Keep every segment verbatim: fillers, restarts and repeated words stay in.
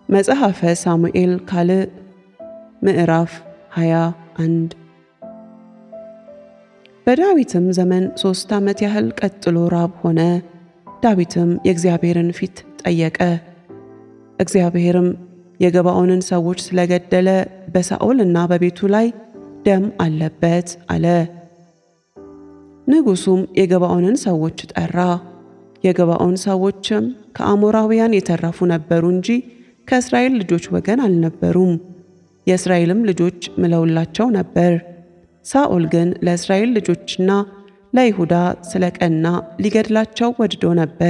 መጽሐፈ ሳሙኤል ካልዕ ምዕራፍ ሃያ አንድ በዳዊትም ዘመን ሦስት ዓመት ያህል ቀጥሎ ራብ ሆነ። ዳዊትም የእግዚአብሔርን ፊት ጠየቀ። እግዚአብሔርም የገባዖንን ሰዎች ስለገደለ በሳኦልና በቤቱ ላይ ደም አለበት አለ። ንጉሡም የገባዖንን ሰዎች ጠራ። የገባዖን ሰዎችም ከአሞራውያን የተረፉ ነበሩ እንጂ ከእስራኤል ልጆች ወገን አልነበሩም። የእስራኤልም ልጆች ምለውላቸው ነበር። ሳኦል ግን ለእስራኤል ልጆችና ለይሁዳ ስለቀና ሊገድላቸው ወድዶ ነበር።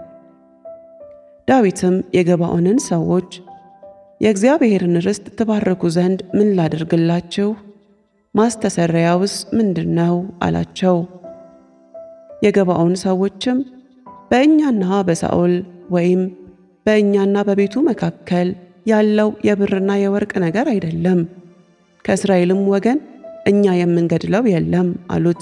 ዳዊትም የገባዖንን ሰዎች የእግዚአብሔርን ርስት ትባርኩ ዘንድ ምን ላድርግላችሁ? ማስተሰረያውስ ምንድነው? አላቸው። የገባዖን ሰዎችም በእኛና በሳኦል ወይም በእኛና በቤቱ መካከል ያለው የብርና የወርቅ ነገር አይደለም፣ ከእስራኤልም ወገን እኛ የምንገድለው የለም አሉት።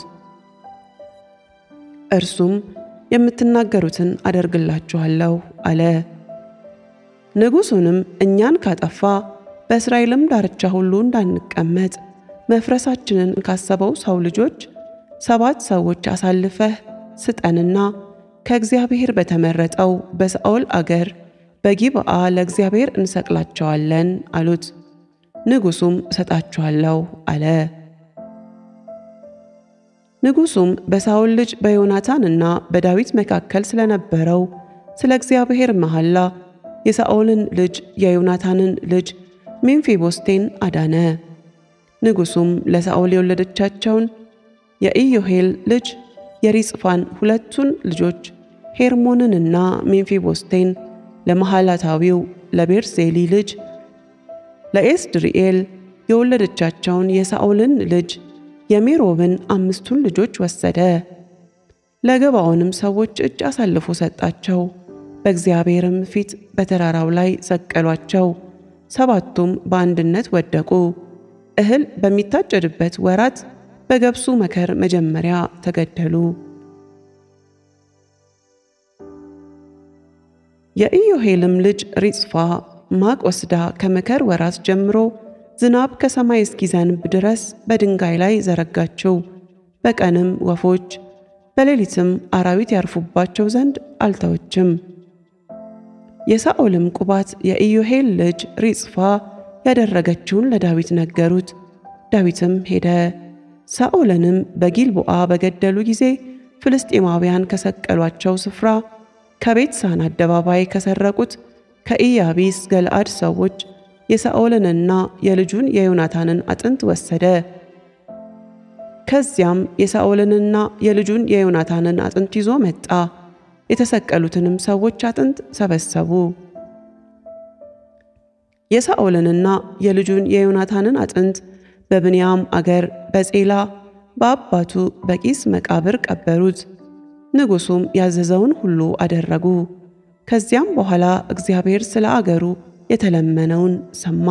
እርሱም የምትናገሩትን አደርግላችኋለሁ አለ። ንጉሡንም እኛን ካጠፋ በእስራኤልም ዳርቻ ሁሉ እንዳንቀመጥ መፍረሳችንን ካሰበው ሰው ልጆች ሰባት ሰዎች አሳልፈህ ስጠንና ከእግዚአብሔር በተመረጠው በሳኦል አገር በጊብዓ ለእግዚአብሔር እንሰቅላቸዋለን አሉት። ንጉሡም እሰጣችኋለሁ አለ። ንጉሡም በሳኦል ልጅ በዮናታንና በዳዊት መካከል ስለነበረው ስለ እግዚአብሔር መሐላ የሳኦልን ልጅ የዮናታንን ልጅ ሜምፊቦስቴን አዳነ። ንጉሡም ለሳኦል የወለደቻቸውን የኢዮሄል ልጅ የሪጽፋን ሁለቱን ልጆች ሄርሞንንና ሜምፊቦስቴን ለመሐላታዊው ለቤርዜሊ ልጅ ለኤስድሪኤል የወለደቻቸውን የሳኦልን ልጅ የሜሮብን አምስቱን ልጆች ወሰደ። ለገባዖንም ሰዎች እጅ አሳልፎ ሰጣቸው። በእግዚአብሔርም ፊት በተራራው ላይ ሰቀሏቸው። ሰባቱም በአንድነት ወደቁ። እህል በሚታጨድበት ወራት በገብሱ መከር መጀመሪያ ተገደሉ። የኢዮሄልም ልጅ ሪጽፋ ማቅ ወስዳ ከመከር ወራት ጀምሮ ዝናብ ከሰማይ እስኪዘንብ ድረስ በድንጋይ ላይ ዘረጋችው። በቀንም ወፎች በሌሊትም አራዊት ያርፉባቸው ዘንድ አልተወችም። የሳኦልም ቁባት የኢዮሄል ልጅ ሪጽፋ ያደረገችውን ለዳዊት ነገሩት። ዳዊትም ሄደ። ሳኦልንም በጊልቦዓ በገደሉ ጊዜ ፍልስጤማውያን ከሰቀሏቸው ስፍራ ከቤት ሳን አደባባይ ከሰረቁት ከኢያቢስ ገለዓድ ሰዎች የሳኦልንና የልጁን የዮናታንን አጥንት ወሰደ። ከዚያም የሳኦልንና የልጁን የዮናታንን አጥንት ይዞ መጣ። የተሰቀሉትንም ሰዎች አጥንት ሰበሰቡ። የሳኦልንና የልጁን የዮናታንን አጥንት በብንያም አገር በጼላ በአባቱ በቂስ መቃብር ቀበሩት። ንጉሡም ያዘዘውን ሁሉ አደረጉ። ከዚያም በኋላ እግዚአብሔር ስለ አገሩ የተለመነውን ሰማ።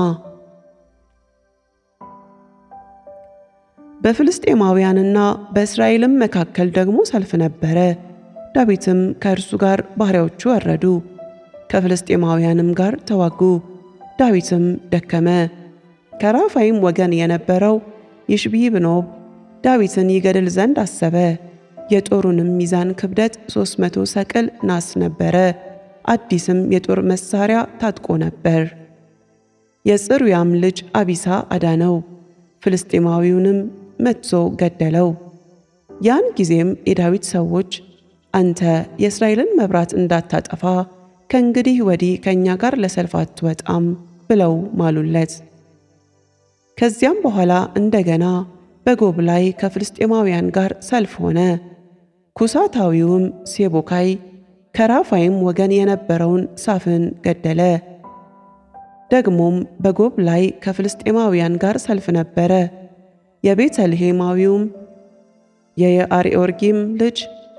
በፍልስጤማውያንና በእስራኤልም መካከል ደግሞ ሰልፍ ነበረ። ዳዊትም ከእርሱ ጋር ባሪያዎቹ ወረዱ፣ ከፍልስጤማውያንም ጋር ተዋጉ። ዳዊትም ደከመ። ከራፋይም ወገን የነበረው ይሽቢ-ብኖብ ዳዊትን ይገድል ዘንድ አሰበ። የጦሩንም ሚዛን ክብደት ሦስት መቶ ሰቅል ናስ ነበረ። አዲስም የጦር መሳሪያ ታጥቆ ነበር። የጽሩያም ልጅ አቢሳ አዳነው፣ ፍልስጤማዊውንም መትቶ ገደለው። ያን ጊዜም የዳዊት ሰዎች አንተ የእስራኤልን መብራት እንዳታጠፋ ከእንግዲህ ወዲህ ከእኛ ጋር ለሰልፍ አትወጣም ብለው ማሉለት። ከዚያም በኋላ እንደገና በጎብ ላይ ከፍልስጤማውያን ጋር ሰልፍ ሆነ። ኩሳታዊውም ሴቦካይ ከራፋይም ወገን የነበረውን ሳፍን ገደለ። ደግሞም በጎብ ላይ ከፍልስጤማውያን ጋር ሰልፍ ነበረ። የቤተልሔማዊውም የየአርኦርጊም ልጅ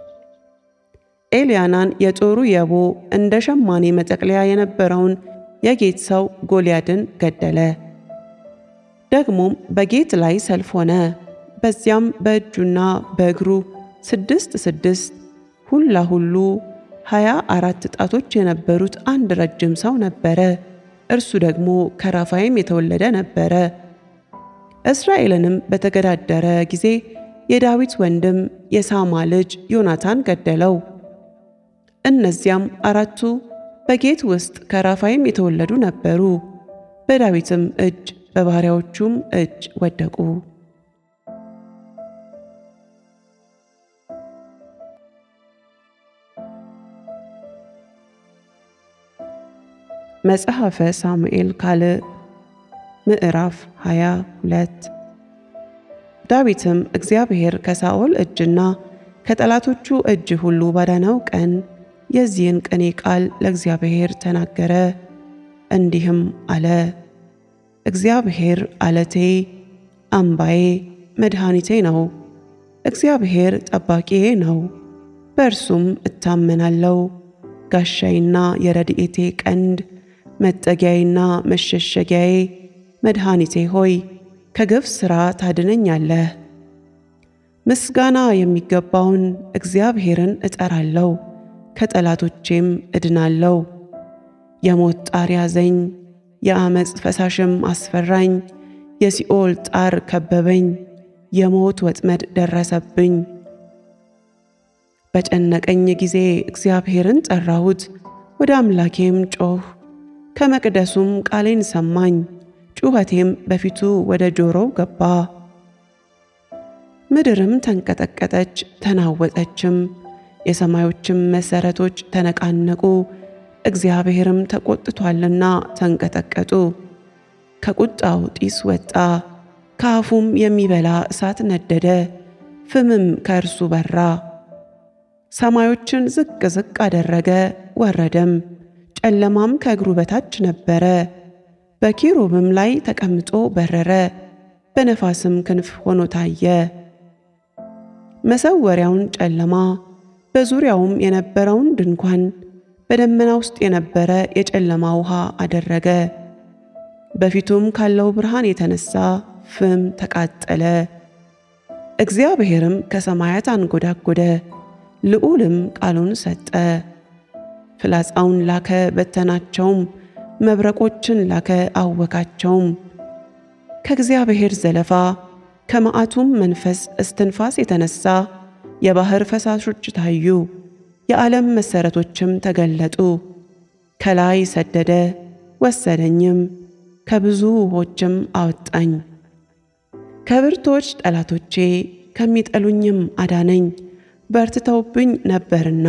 ኤልያናን የጦሩ የቦ እንደ ሸማኔ መጠቅለያ የነበረውን የጌት ሰው ጎልያድን ገደለ። ደግሞም በጌት ላይ ሰልፍ ሆነ። በዚያም በእጁና በእግሩ ስድስት ስድስት ሁላ ሁሉ ሀያ አራት ጣቶች የነበሩት አንድ ረጅም ሰው ነበረ። እርሱ ደግሞ ከራፋይም የተወለደ ነበረ። እስራኤልንም በተገዳደረ ጊዜ የዳዊት ወንድም የሳማ ልጅ ዮናታን ገደለው። እነዚያም አራቱ በጌት ውስጥ ከራፋይም የተወለዱ ነበሩ። በዳዊትም እጅ በባሪያዎቹም እጅ ወደቁ። መጽሐፈ ሳሙኤል ካልዕ ምዕራፍ ሃያ ሁለት ዳዊትም እግዚአብሔር ከሳኦል እጅና ከጠላቶቹ እጅ ሁሉ ባዳነው ቀን የዚህን ቅኔ ቃል ለእግዚአብሔር ተናገረ፣ እንዲህም አለ። እግዚአብሔር ዓለቴ፣ አምባዬ፣ መድኃኒቴ ነው። እግዚአብሔር ጠባቂዬ ነው፣ በእርሱም እታመናለሁ። ጋሻዬና የረድኤቴ ቀንድ፣ መጠጊያዬና መሸሸጊያዬ፣ መድኃኒቴ ሆይ ከግፍ ሥራ ታድነኛለህ። ምስጋና የሚገባውን እግዚአብሔርን እጠራለሁ፣ ከጠላቶቼም እድናለሁ። የሞት ጣር ያዘኝ፣ የዓመፅ ፈሳሽም አስፈራኝ። የሲኦል ጣር ከበበኝ፣ የሞት ወጥመድ ደረሰብኝ። በጨነቀኝ ጊዜ እግዚአብሔርን ጠራሁት፣ ወደ አምላኬም ጮኽ። ከመቅደሱም ቃሌን ሰማኝ፣ ጩኸቴም በፊቱ ወደ ጆሮው ገባ። ምድርም ተንቀጠቀጠች ተናወጠችም፣ የሰማዮችም መሠረቶች ተነቃነቁ። እግዚአብሔርም ተቈጥቶአልና ተንቀጠቀጡ። ከቁጣው ጢስ ወጣ፣ ከአፉም የሚበላ እሳት ነደደ፣ ፍምም ከእርሱ በራ። ሰማዮችን ዝቅ ዝቅ አደረገ ወረደም፣ ጨለማም ከእግሩ በታች ነበረ። በኪሩብም ላይ ተቀምጦ በረረ፣ በነፋስም ክንፍ ሆኖ ታየ። መሰወሪያውን ጨለማ፣ በዙሪያውም የነበረውን ድንኳን በደመና ውስጥ የነበረ የጨለማ ውሃ አደረገ። በፊቱም ካለው ብርሃን የተነሳ ፍም ተቃጠለ። እግዚአብሔርም ከሰማያት አንጎዳጎደ፣ ልዑልም ቃሉን ሰጠ። ፍላጻውን ላከ በተናቸውም፣ መብረቆችን ላከ አወካቸውም። ከእግዚአብሔር ዘለፋ ከመዓቱም መንፈስ እስትንፋስ የተነሳ የባሕር ፈሳሾች ታዩ፣ የዓለም መሠረቶችም ተገለጡ። ከላይ ሰደደ ወሰደኝም፣ ከብዙ ውኆችም አወጣኝ። ከብርቶች ጠላቶቼ ከሚጠሉኝም አዳነኝ፣ በርትተውብኝ ነበርና።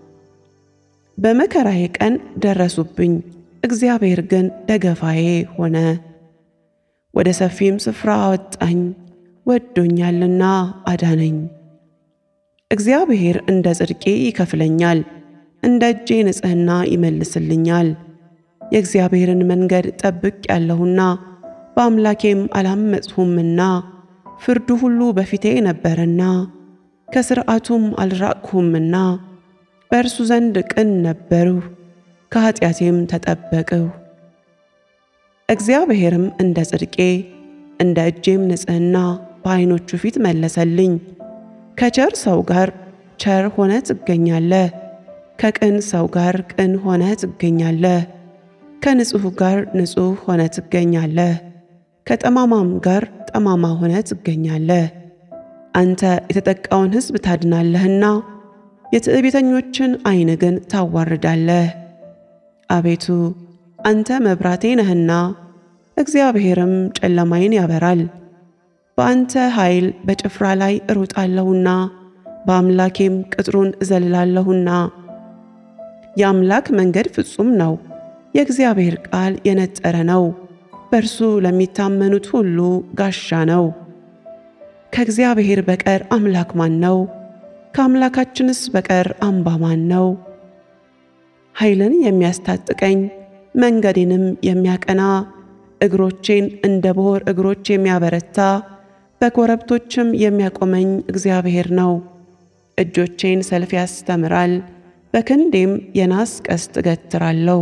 በመከራዬ ቀን ደረሱብኝ፣ እግዚአብሔር ግን ደገፋዬ ሆነ። ወደ ሰፊም ስፍራ አወጣኝ፣ ወዶኛልና አዳነኝ። እግዚአብሔር እንደ ጽድቄ ይከፍለኛል፣ እንደ እጄ ንጽሕና ይመልስልኛል። የእግዚአብሔርን መንገድ ጠብቄአለሁና በአምላኬም አላመፅሁምና። ፍርዱ ሁሉ በፊቴ ነበረና ከሥርዓቱም አልራቅሁምና። በእርሱ ዘንድ ቅን ነበርሁ፣ ከኃጢአቴም ተጠበቅሁ። እግዚአብሔርም እንደ ጽድቄ እንደ እጄም ንጽሕና በዓይኖቹ ፊት መለሰልኝ። ከቸር ሰው ጋር ቸር ሆነ ትገኛለህ፣ ከቅን ሰው ጋር ቅን ሆነ ትገኛለህ። ከንጹሕ ጋር ንጹሕ ሆነ ትገኛለህ፣ ከጠማማም ጋር ጠማማ ሆነ ትገኛለህ። አንተ የተጠቃውን ሕዝብ ታድናለህና የትዕቢተኞችን ዓይን ግን ታዋርዳለህ። አቤቱ አንተ መብራቴ ነህና፣ እግዚአብሔርም ጨለማዬን ያበራል። በአንተ ኃይል በጭፍራ ላይ እሮጣለሁና፣ በአምላኬም ቅጥሩን እዘልላለሁና። የአምላክ መንገድ ፍጹም ነው፣ የእግዚአብሔር ቃል የነጠረ ነው። በእርሱ ለሚታመኑት ሁሉ ጋሻ ነው። ከእግዚአብሔር በቀር አምላክ ማን ነው? ከአምላካችንስ በቀር አምባ ማን ነው? ኃይልን የሚያስታጥቀኝ መንገዴንም የሚያቀና እግሮቼን እንደ ቦር እግሮች የሚያበረታ በኮረብቶችም የሚያቆመኝ እግዚአብሔር ነው። እጆቼን ሰልፍ ያስተምራል፣ በክንዴም የናስ ቀስት እገትራለሁ።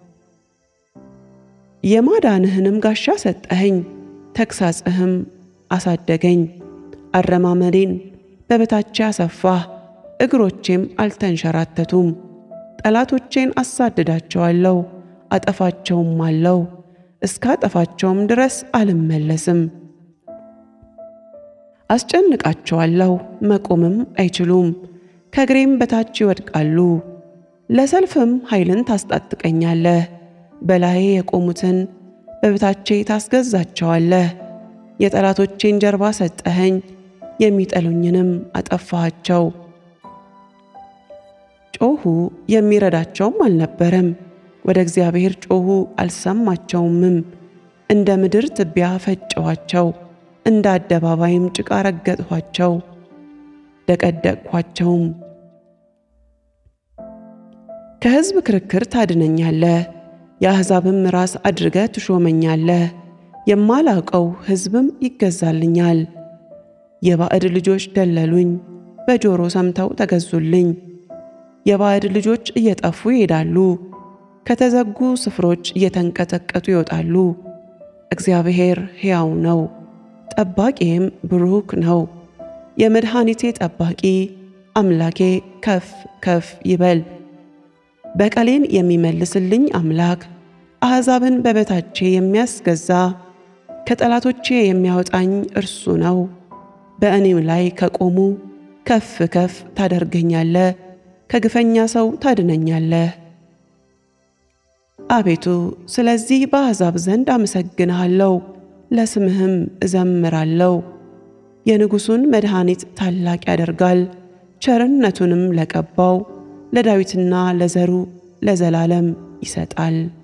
የማዳንህንም ጋሻ ሰጠኸኝ፣ ተግሣጽህም አሳደገኝ። አረማመዴን በበታቼ አሰፋህ፣ እግሮቼም አልተንሸራተቱም። ጠላቶቼን አሳድዳቸዋለሁ፣ አጠፋቸውም አለው፣ እስካጠፋቸውም ድረስ አልመለስም። አስጨንቃቸዋለሁ፣ መቆምም አይችሉም፣ ከእግሬም በታች ይወድቃሉ። ለሰልፍም ኃይልን ታስታጥቀኛለህ፣ በላዬ የቆሙትን በበታቼ ታስገዛቸዋለህ። የጠላቶቼን ጀርባ ሰጠኸኝ፣ የሚጠሉኝንም አጠፋሃቸው። ጮኹ፣ የሚረዳቸውም አልነበረም። ወደ እግዚአብሔር ጮኹ፣ አልሰማቸውምም። እንደ ምድር ትቢያ ፈጨኋቸው፣ እንደ አደባባይም ጭቃ ረገጥኋቸው፣ ደቀደቅኋቸውም። ከሕዝብ ክርክር ታድነኛለህ፣ የአሕዛብም ራስ አድርገህ ትሾመኛለህ። የማላውቀው ሕዝብም ይገዛልኛል። የባዕድ ልጆች ደለሉኝ፣ በጆሮ ሰምተው ተገዙልኝ። የባዕድ ልጆች እየጠፉ ይሄዳሉ፣ ከተዘጉ ስፍሮች እየተንቀጠቀጡ ይወጣሉ። እግዚአብሔር ሕያው ነው፣ ጠባቂዬም ብሩክ ነው። የመድኃኒቴ ጠባቂ አምላኬ ከፍ ከፍ ይበል። በቀሌን የሚመልስልኝ አምላክ፣ አሕዛብን በበታቼ የሚያስገዛ ከጠላቶቼ የሚያወጣኝ እርሱ ነው። በእኔም ላይ ከቆሙ ከፍ ከፍ ታደርገኛለህ፣ ከግፈኛ ሰው ታድነኛለህ። አቤቱ ስለዚህ በአሕዛብ ዘንድ አመሰግንሃለሁ፣ ለስምህም እዘምራለሁ። የንጉሡን መድኃኒት ታላቅ ያደርጋል፣ ቸርነቱንም ለቀባው ለዳዊትና ለዘሩ ለዘላለም ይሰጣል።